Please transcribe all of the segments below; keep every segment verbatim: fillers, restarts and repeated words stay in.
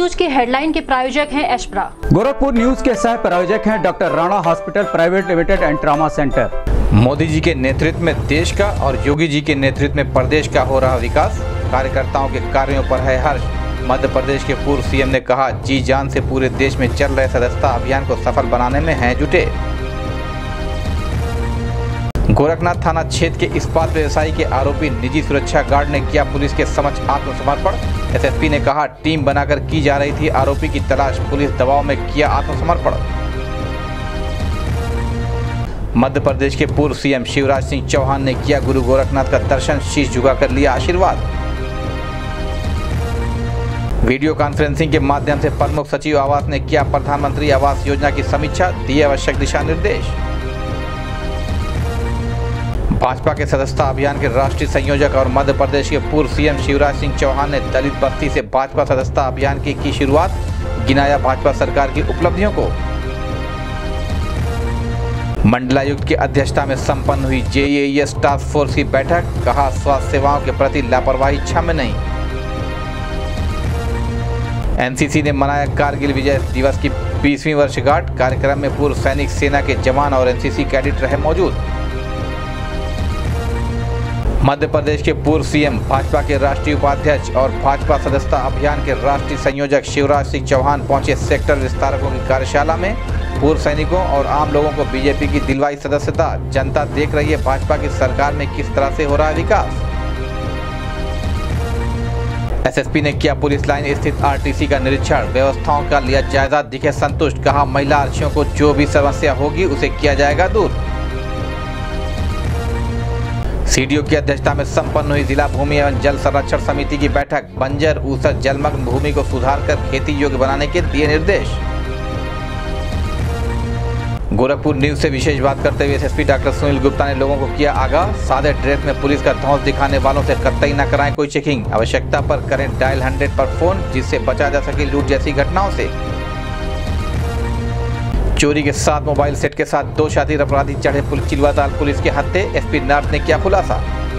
News के headline के प्रायोजक हैं एशप्रा। गोरखपुर न्यूज के सह प्रायोजक हैं doctor Rana hospital private limited and trauma centre. Modi ji के नेतृत्व में देश का और योगी जी के नेतृत्व में प्रदेश का हो रहा विकास, कार्यकर्ताओं के कार्यों पर है हर्ष। मध्य प्रदेश के पूर्व सीएम ने कहा, जी जान से पूरे देश में चल रहे सदस्यता अभियान को सफल बनाने में हैं जुटे। गोरखनाथ थाना क्षेत्र के इस्पात व्यवसायी के आरोपी निजी सुरक्षा गार्ड ने किया पुलिस के समक्ष आत्मसमर्पण। एसएसपी ने कहा, टीम बनाकर की जा रही थी आरोपी की तलाश, पुलिस दबाव में किया आत्मसमर्पण। मध्य प्रदेश के पूर्व सीएम शिवराज सिंह चौहान ने किया गुरु गोरखनाथ का दर्शन, शीश झुकाकर लिया आशीर्वाद। वीडियो कॉन्फ्रेंसिंग के माध्यम से प्रमुख सचिव आवास ने किया प्रधानमंत्री आवास योजना की समीक्षा, दिए आवश्यक दिशा निर्देश। भाजपा के सदस्यता अभियान के राष्ट्रीय संयोजक और मध्य प्रदेश के पूर्व सीएम शिवराज सिंह चौहान ने दलित बस्ती से भाजपा सदस्यता अभियान की की शुरुआत, गिनाया भाजपा सरकार की उपलब्धियों को। मंडलायुक्त की अध्यक्षता में संपन्न हुई जेईएस टास्क फोर्स की बैठक, कहा स्वास्थ्य सेवाओं के प्रति लापरवाही क्षम्य नहीं। एनसीसी ने मनाया कारगिल विजय दिवस की बीसवीं वर्षगांठ, कार्यक्रम में पूर्व सैनिक, सेना के जवान और एनसीसी कैडेट रहे मौजूद। मध्य प्रदेश के पूर्व सीएम, भाजपा के राष्ट्रीय उपाध्यक्ष और भाजपा सदस्यता अभियान के राष्ट्रीय संयोजक शिवराज सिंह चौहान पहुंचे सेक्टर विस्तारकों की कार्यशाला में। पूर्व सैनिकों और आम लोगों को बीजेपी की दिलवाई सदस्यता, जनता देख रही है भाजपा की सरकार में किस तरह से हो रहा है विकास। एसएसपी ने किया पुलिस लाइन स्थित आरटीसी का निरीक्षण, व्यवस्थाओं का लिया जायजा, दिखे संतुष्ट, कहा महिला आरक्षियों को जो भी समस्या होगी उसे किया जाएगा दूर। सीडीओ की अध्यक्षता में संपन्न हुई जिला भूमि एवं जल संरक्षण समिति की बैठक, बंजर ऊसर जलमग्न भूमि को सुधार कर खेती योग्य बनाने के दिए निर्देश। गोरखपुर न्यूज से विशेष बात करते हुए एसएसपी डॉक्टर सुनील गुप्ता ने लोगों को किया आगाह, सादे ड्रेस में पुलिस का धौंस दिखाने वालों से कतई न कराएं कोई चेकिंग, आवश्यकता पर करें डायल हंड्रेड पर फोन, जिससे बचा जा सके लूट जैसी घटनाओं से। चोरी के साथ मोबाइल सेट के साथ दो शातिर अपराधी चढ़े चिलवाताल पुलिस के हत्थे, एसपी नॉर्थ ने किया खुलासा।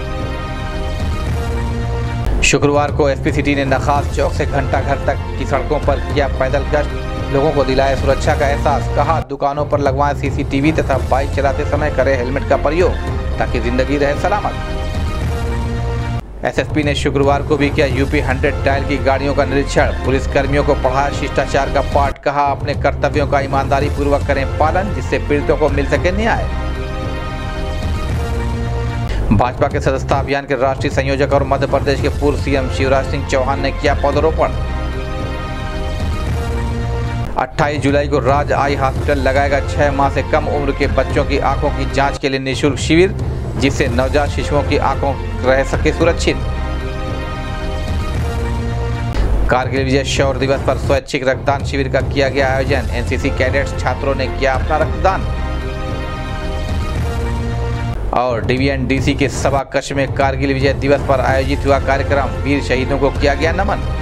शुक्रवार को एसपी सिटी ने नखास चौक से घंटा घर तक की सड़कों पर किया पैदल गश्त, लोगों को दिलाया सुरक्षा का एहसास, कहा दुकानों पर लगवाएं सीसीटीवी तथा बाइक चलाते समय करें हेलमेट का प्रयोग ताकि जिंदगी रहे सलामत। एसएसपी ने शुक्रवार को भी किया यूपी हंड्रेड डायल की गाड़ियों का निरीक्षण, पुलिस कर्मियों को पढ़ाया शिष्टाचार का पाठ, कहा अपने कर्तव्यों का ईमानदारी पूर्वक करें पालन, जिससे पीड़ितों को मिल सके न्याय। भाजपा के सदस्यता अभियान के राष्ट्रीय संयोजक और मध्य प्रदेश के पूर्व सीएम शिवराज सिंह चौहान ने किया पौधरोपण। अट्ठाईस जुलाई को राज आई हॉस्पिटल लगाएगा छह माह से कम उम्र के बच्चों की आंखों की जांच के लिए निःशुल्क शिविर, जिससे नवजात शिशुओं की आंखों रह सके सुरक्षित। कारगिल विजय शौर्य दिवस पर स्वैच्छिक रक्तदान शिविर का किया गया आयोजन, एनसीसी कैडेट्स छात्रों ने किया अपना रक्तदान। और डीवीएनडीसी के सभा कक्ष में कारगिल विजय दिवस पर आयोजित हुआ कार्यक्रम, वीर शहीदों को किया गया नमन।